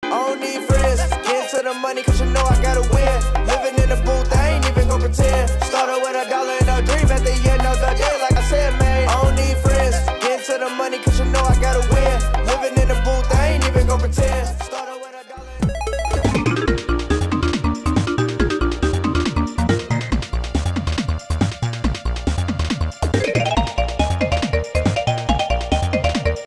I don't need friends. Get to the money cause you know I gotta win. Living in the booth, I ain't even gon' pretend. Started with $1 and a dream at the